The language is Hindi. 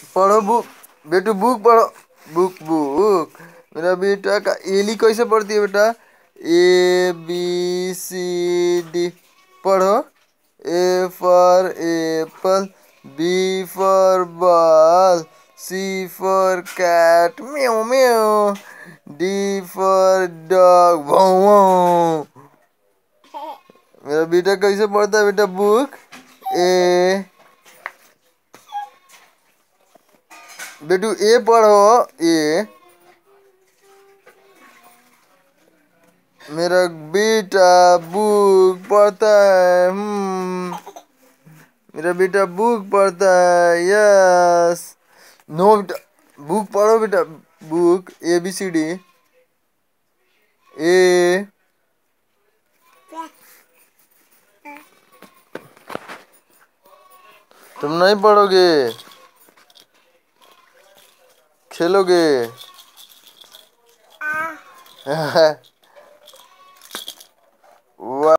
पढ़ो बुक। बेटू बुक पढ़ो। Book book. मेरा बेटा का एली कैसे पढ़ती है बेटा? ABCD। पढ़ो। A for apple, B for ball, C for cat, meow meow, D for dog, wow wow। मेरा बेटा कैसे पढ़ता है बेटा बुक? ए बेटू ए पढ़ो। ए। मेरा बेटा बुक पढ़ता है। मेरा बेटा बुक पढ़ता है। यस। नो बेटा। बुक पढ़ो बेटा। Book ABCD। ए। तुम नहीं पढ़ोगे? खेलोगे? वाह।